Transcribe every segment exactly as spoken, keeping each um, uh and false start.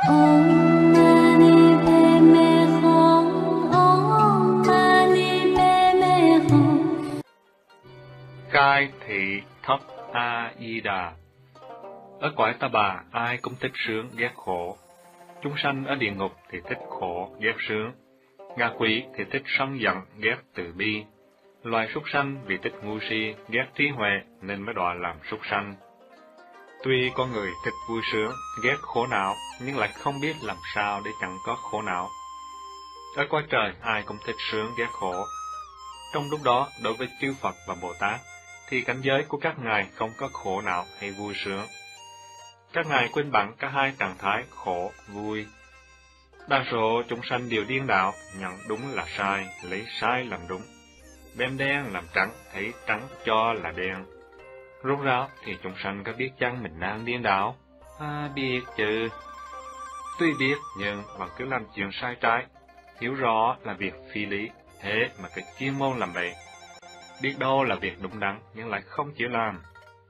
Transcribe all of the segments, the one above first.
Om Mani Padme Hum. Om Mani Padme Hum. Cai thị thấp A Di Đà. Ở cõi Ta Bà, ai cũng thích sướng ghét khổ. Chúng sanh ở địa ngục thì thích khổ ghét sướng. Ngạ quỷ thì thích sân giận ghét từ bi. Loài súc sanh vì thích ngu si ghét trí huệ nên mới đọa làm súc sanh. Tuy con người thích vui sướng, ghét khổ não, nhưng lại không biết làm sao để chẳng có khổ não. Ở cõi trời, ai cũng thích sướng ghét khổ. Trong lúc đó, đối với chư Phật và Bồ Tát, thì cảnh giới của các ngài không có khổ não hay vui sướng. Các ngài quên bẵng cả hai trạng thái khổ, vui. Đa số chúng sanh đều điên đạo, nhận đúng là sai, lấy sai làm đúng. Đem đen làm trắng, thấy trắng cho là đen. Rốt ráo thì chúng sanh có biết chăng mình đang điên đạo? À, biết chứ. Tuy biết nhưng vẫn cứ làm chuyện sai trái, hiểu rõ là việc phi lý, thế mà cái chuyên môn làm vậy. Biết đâu là việc đúng đắn nhưng lại không chịu làm.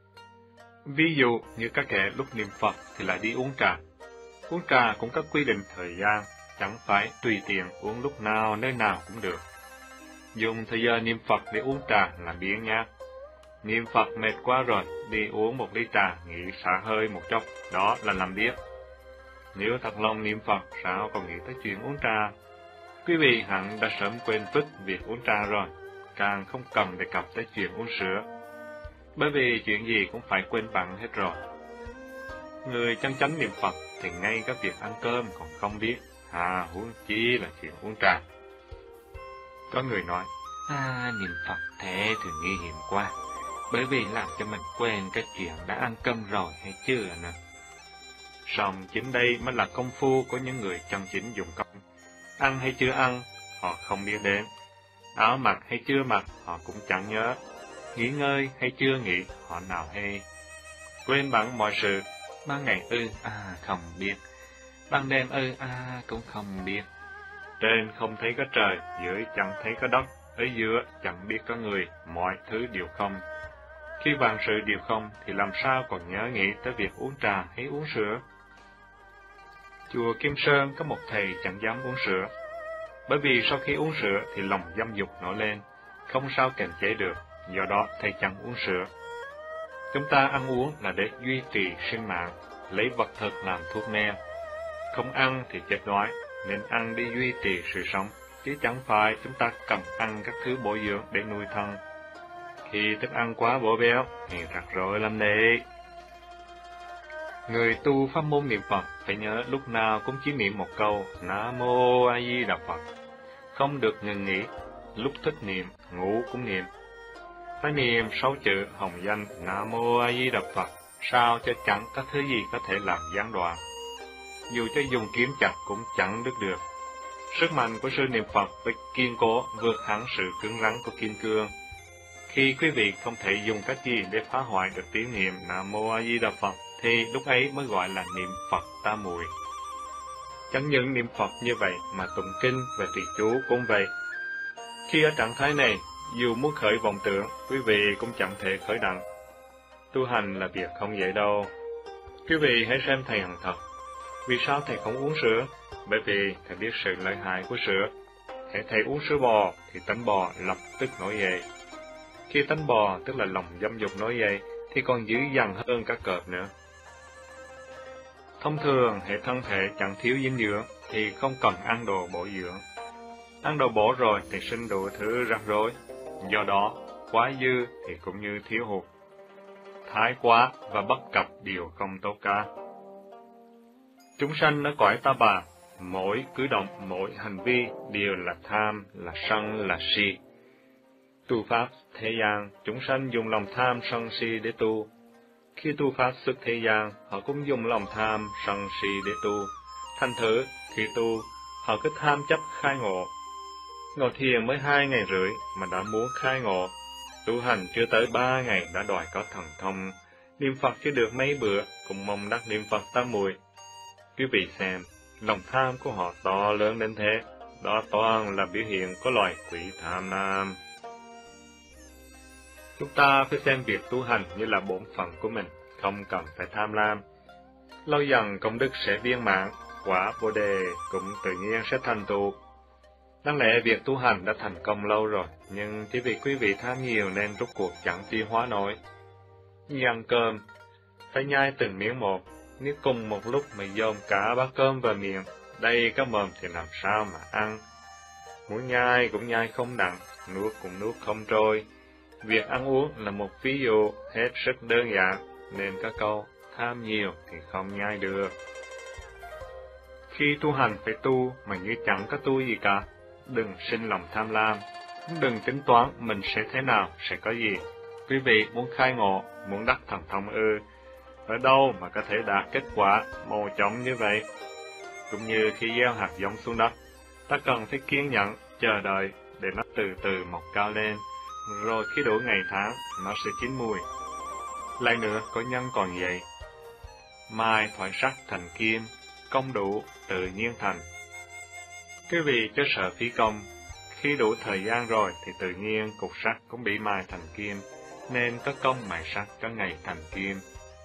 Ví dụ như các kẻ lúc niệm Phật thì lại đi uống trà. Uống trà cũng có quy định thời gian, chẳng phải tùy tiện uống lúc nào nơi nào cũng được. Dùng thời giờ niệm Phật để uống trà là biếng nhác. Niệm Phật mệt quá rồi, đi uống một ly trà nghỉ xả hơi một chốc, đó là làm biếng. Nếu thật lòng niệm Phật, sao còn nghĩ tới chuyện uống trà? Quý vị hẳn đã sớm quên vứt việc uống trà rồi, càng không cần đề cập tới chuyện uống sữa. Bởi vì chuyện gì cũng phải quên bẵng hết rồi. Người chân chánh niệm Phật thì ngay cả việc ăn cơm còn không biết, à huống chi là chuyện uống trà. Có người nói, à niệm Phật thế thì nguy hiểm quá, bởi vì làm cho mình quên cái chuyện đã ăn cơm rồi hay chưa nữa. Song chính đây mới là công phu của những người chân chính dụng công. Ăn hay chưa ăn, họ không biết đến. Áo mặc hay chưa mặc, họ cũng chẳng nhớ. Nghỉ ngơi hay chưa nghỉ, họ nào hay. Quên bẵng mọi sự, ban ngày ư, à không biết. Ban đêm ư, à cũng không biết. Trên không thấy có trời, dưới chẳng thấy có đất, ở giữa chẳng biết có người, mọi thứ đều không. Khi vạn sự đều không, thì làm sao còn nhớ nghĩ tới việc uống trà hay uống sữa? Chùa Kim Sơn có một thầy chẳng dám uống sữa, bởi vì sau khi uống sữa thì lòng dâm dục nổi lên, không sao kiềm chế được, do đó thầy chẳng uống sữa. Chúng ta ăn uống là để duy trì sinh mạng, lấy vật thực làm thuốc men. Không ăn thì chết đói, nên ăn để duy trì sự sống, chứ chẳng phải chúng ta cần ăn các thứ bổ dưỡng để nuôi thân. Khi thức ăn quá bổ béo thì rắc rối lắm đấy. Người tu pháp môn niệm Phật phải nhớ lúc nào cũng chỉ niệm một câu Nam Mô A Di Đà Phật, không được ngừng nghỉ, lúc thích niệm, ngủ cũng niệm. Phải niệm sáu chữ hồng danh Nam Mô A Di Đà Phật, sao cho chẳng có thứ gì có thể làm gián đoạn. Dù cho dùng kiếm chặt cũng chẳng đứt được. Sức mạnh của sư niệm Phật phải kiên cố vượt hẳn sự cứng rắn của kim cương. Khi quý vị không thể dùng cách gì để phá hoại được tiếng niệm Nam Mô A Di Đà Phật, thì lúc ấy mới gọi là niệm Phật tam muội. Chẳng những niệm Phật như vậy mà tụng kinh và trì chú cũng vậy. Khi ở trạng thái này, dù muốn khởi vọng tưởng, quý vị cũng chẳng thể khởi đặng. Tu hành là việc không dễ đâu. Quý vị hãy xem thầy Hằng Thật. Vì sao thầy không uống sữa? Bởi vì thầy biết sự lợi hại của sữa. Hễ thầy uống sữa bò thì tánh bò lập tức nổi dậy. Khi tánh bò tức là lòng dâm dục nổi dậy thì còn dữ dằn hơn cả cọp nữa. Thông thường, hệ thân thể chẳng thiếu dinh dưỡng thì không cần ăn đồ bổ dưỡng. Ăn đồ bổ rồi thì sinh đủ thứ rắc rối. Do đó, quá dư thì cũng như thiếu hụt. Thái quá và bất cập đều không tốt cả. Chúng sanh ở cõi Ta Bà, mỗi cử động, mỗi hành vi đều là tham, là sân, là si. Tu pháp thế gian, chúng sanh dùng lòng tham, sân si để tu. Khi tu pháp xuất thế gian, họ cũng dùng lòng tham, sân si để tu. Thành thử, khi tu, họ cứ tham chấp khai ngộ. Ngồi thiền mới hai ngày rưỡi mà đã muốn khai ngộ. Tu hành chưa tới ba ngày đã đòi có thần thông. Niệm Phật chưa được mấy bữa, cũng mong đắc niệm Phật tam muội. Quý vị xem, lòng tham của họ to lớn đến thế, đó toàn là biểu hiện của loài quỷ tham lam. Chúng ta phải xem việc tu hành như là bổn phận của mình, không cần phải tham lam. Lâu dần công đức sẽ viên mãn, quả Bồ đề cũng tự nhiên sẽ thành tựu. Đáng lẽ việc tu hành đã thành công lâu rồi, nhưng chỉ vì quý vị tham nhiều nên rốt cuộc chẳng tiêu hóa nổi. Như ăn cơm, phải nhai từng miếng một, nếu cùng một lúc mà dồn cả bát cơm vào miệng, đây có mồm thì làm sao mà ăn. Muốn nhai cũng nhai không đặng, nuốt cũng nuốt không trôi. Việc ăn uống là một ví dụ hết sức đơn giản, nên có câu tham nhiều thì không nhai được. Khi tu hành phải tu mà như chẳng có tu gì cả. Đừng sinh lòng tham lam, đừng tính toán mình sẽ thế nào, sẽ có gì. Quý vị muốn khai ngộ, muốn đắc thần thông ư, ở đâu mà có thể đạt kết quả mau chóng như vậy? Cũng như khi gieo hạt giống xuống đất, ta cần phải kiên nhẫn, chờ đợi để nó từ từ mọc cao lên, rồi khi đủ ngày tháng, nó sẽ chín mùi. Lại nữa, có nhân còn vậy. Mai thoại sắt thành kim, công đủ, tự nhiên thành. Quý vị chớ sợ phí công, khi đủ thời gian rồi thì tự nhiên cục sắt cũng bị mài thành kim, nên có công mài sắt có ngày thành kim.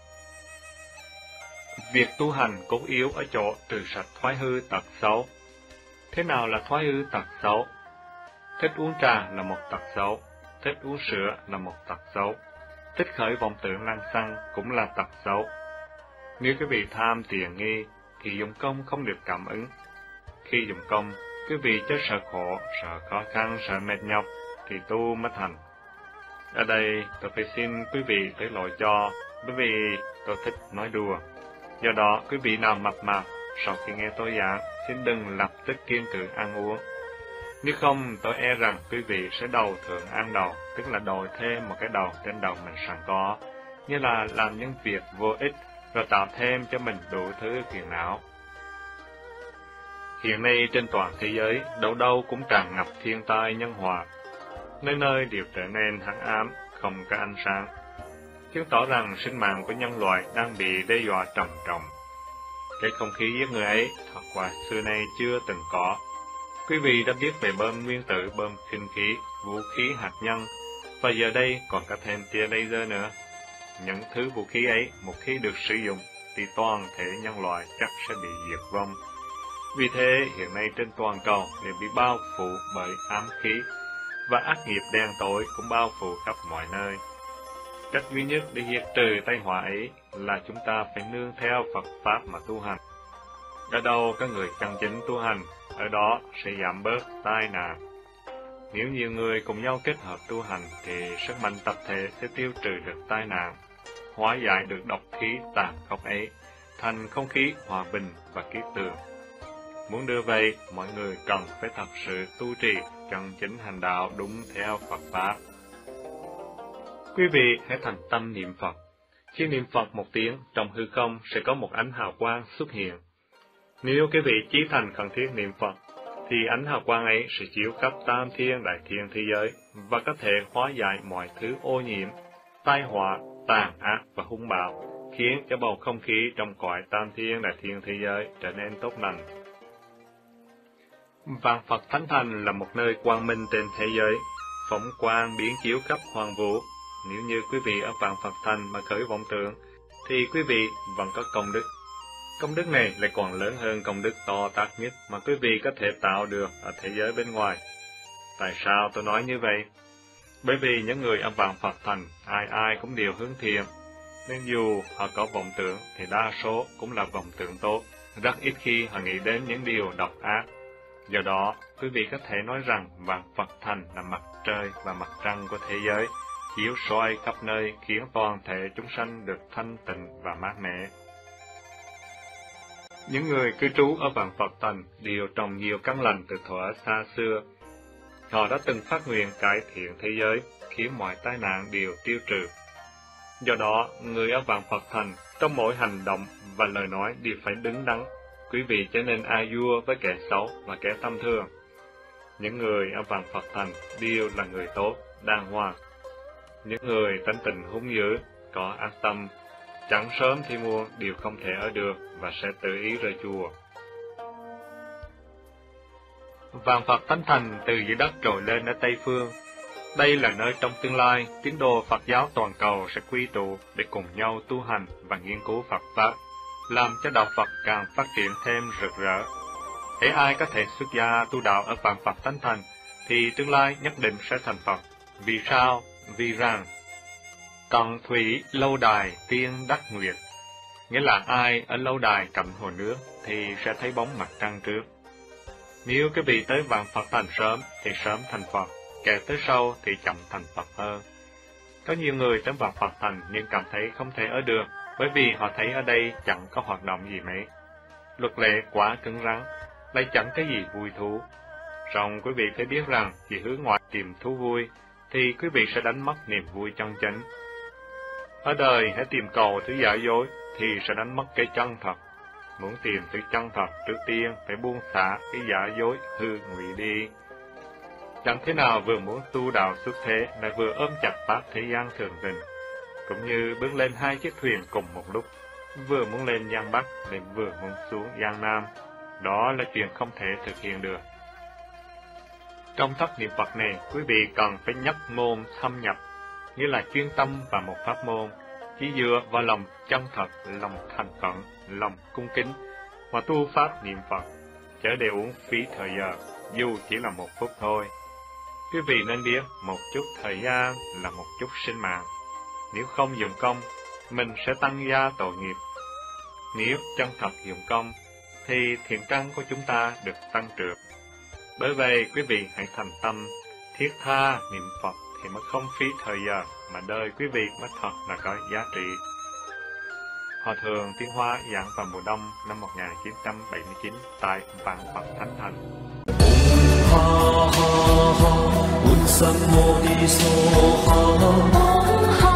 Việc tu hành cốt yếu ở chỗ trừ sạch thói hư tật xấu. Thế nào là thói hư tật xấu? Thích uống trà là một tật xấu, thích uống sữa là một tật xấu, thích khởi vọng tưởng lăng xăng cũng là tật xấu. Nếu quý vị tham tiền nghi, thì dụng công không được cảm ứng. Khi dụng công, quý vị chớ sợ khổ, sợ khó khăn, sợ mệt nhọc, thì tu mới thành. Ở đây, tôi phải xin quý vị tới lỗi cho, bởi vì tôi thích nói đùa. Do đó, quý vị nào mập mạp, sau khi nghe tôi giảng, xin đừng lập tức kiêng cữ ăn uống. Nếu không, tôi e rằng quý vị sẽ đầu thượng ăn đầu, tức là đòi thêm một cái đầu trên đầu mình sẵn có, như là làm những việc vô ích, rồi tạo thêm cho mình đủ thứ phiền não. Hiện nay trên toàn thế giới, đâu đâu cũng tràn ngập thiên tai nhân họa, nơi nơi đều trở nên hắc ám, không có ánh sáng, chứng tỏ rằng sinh mạng của nhân loại đang bị đe dọa trầm trọng. Cái không khí giết người ấy thật quả xưa nay chưa từng có. Quý vị đã biết về bom nguyên tử, bom khinh khí, vũ khí hạt nhân, và giờ đây còn có thêm tia laser nữa. Những thứ vũ khí ấy, một khi được sử dụng, thì toàn thể nhân loại chắc sẽ bị diệt vong. Vì thế, hiện nay trên toàn cầu đều bị bao phủ bởi ám khí, và ác nghiệp đen tối cũng bao phủ khắp mọi nơi. Cách duy nhất để diệt trừ tai họa ấy là chúng ta phải nương theo Phật Pháp mà tu hành. Ở đâu có người chân chính tu hành, ở đó sẽ giảm bớt tai nạn. Nếu nhiều người cùng nhau kết hợp tu hành, thì sức mạnh tập thể sẽ tiêu trừ được tai nạn, hóa giải được độc khí tàn khốc ấy, thành không khí hòa bình và kiết tường. Muốn đưa vậy, mọi người cần phải thật sự tu trì, chân chính hành đạo đúng theo Phật Pháp. Quý vị hãy thành tâm niệm Phật. Khi niệm Phật một tiếng, trong hư không sẽ có một ánh hào quang xuất hiện. Nếu quý vị chí thành khẩn thiết niệm Phật, thì ánh hào quang ấy sẽ chiếu khắp tam thiên đại thiên thế giới, và có thể hóa giải mọi thứ ô nhiễm, tai họa, tàn ác và hung bạo, khiến cho bầu không khí trong cõi tam thiên đại thiên thế giới trở nên tốt lành. Vạn Phật Thánh Thành là một nơi quang minh trên thế giới, phóng quang biến chiếu khắp hoàng vũ. Nếu như quý vị ở Vạn Phật Thành mà khởi vọng tưởng, thì quý vị vẫn có công đức. Công đức này lại còn lớn hơn công đức to tát nhất mà quý vị có thể tạo được ở thế giới bên ngoài. Tại sao tôi nói như vậy? Bởi vì những người ở Vạn Phật Thành, ai ai cũng đều hướng thiện, nên dù họ có vọng tưởng thì đa số cũng là vọng tưởng tốt, rất ít khi họ nghĩ đến những điều độc ác. Do đó, quý vị có thể nói rằng Vạn Phật Thành là mặt trời và mặt trăng của thế giới, chiếu soi khắp nơi khiến toàn thể chúng sanh được thanh tịnh và mát mẻ. Những người cư trú ở Vạn Phật Thành đều trồng nhiều căn lành từ thuở xa xưa. Họ đã từng phát nguyện cải thiện thế giới, khiến mọi tai nạn đều tiêu trừ. Do đó, người ở Vạn Phật Thành, trong mỗi hành động và lời nói đều phải đứng đắn. Quý vị trở nên a vua với kẻ xấu và kẻ tâm thường. Những người ở Vạn Phật Thành đều là người tốt, đàng hoàng. Những người tánh tình hung dữ, có ác tâm, chẳng sớm thì muộn đều không thể ở được và sẽ tự ý rời chùa. Vạn Phật Thánh Thành từ dưới đất trồi lên ở Tây Phương. Đây là nơi trong tương lai, tín đồ Phật giáo toàn cầu sẽ quy tụ để cùng nhau tu hành và nghiên cứu Phật Pháp, làm cho đạo Phật càng phát triển thêm rực rỡ. Hễ ai có thể xuất gia tu đạo ở vạn Phật tánh thành, thì tương lai nhất định sẽ thành Phật. Vì sao? Vì rằng tận thủy lâu đài tiên đắc nguyệt, nghĩa là ai ở lâu đài cạnh hồ nước thì sẽ thấy bóng mặt trăng trước. Nếu quý vị tới vạn Phật thành sớm thì sớm thành Phật, kẻ tới sau thì chậm thành Phật hơn. Có nhiều người tới vạn Phật thành nhưng cảm thấy không thể ở được, bởi vì họ thấy ở đây chẳng có hoạt động gì mấy. Luật lệ quá cứng rắn, lại chẳng có gì vui thú. Song quý vị phải biết rằng chỉ hướng ngoại tìm thú vui, thì quý vị sẽ đánh mất niềm vui chân chính. Ở đời hãy tìm cầu thứ giả dối, thì sẽ đánh mất cái chân thật. Muốn tìm thứ chân thật, trước tiên phải buông xả cái giả dối hư ngụy đi. Chẳng thế nào vừa muốn tu đạo xuất thế, lại vừa ôm chặt pháp thế gian thường tình, cũng như bước lên hai chiếc thuyền cùng một lúc, vừa muốn lên Giang Bắc, lại vừa muốn xuống Giang Nam. Đó là chuyện không thể thực hiện được. Trong thất niệm Phật này, quý vị cần phải nhất môn thâm nhập, nghĩa là chuyên tâm vào một pháp môn, chỉ dựa vào lòng chân thật, lòng thành khẩn, lòng cung kính, mà tu pháp niệm Phật, chớ để uống phí thời giờ, dù chỉ là một phút thôi. Quý vị nên biết, một chút thời gian là một chút sinh mạng. Nếu không dùng công, mình sẽ tăng gia tội nghiệp. Nếu chân thật dùng công, thì thiện căn của chúng ta được tăng trưởng. Bởi vậy, quý vị hãy thành tâm, thiết tha niệm Phật thì mới không phí thời giờ, mà đời quý vị mới thật là có giá trị. Hòa thượng Tiến Hóa giảng vào mùa đông năm một nghìn chín trăm bảy mươi chín tại Vạn Phật Thánh Thành. Ha ha ha, Bụt Sam Mô Ni So Ha.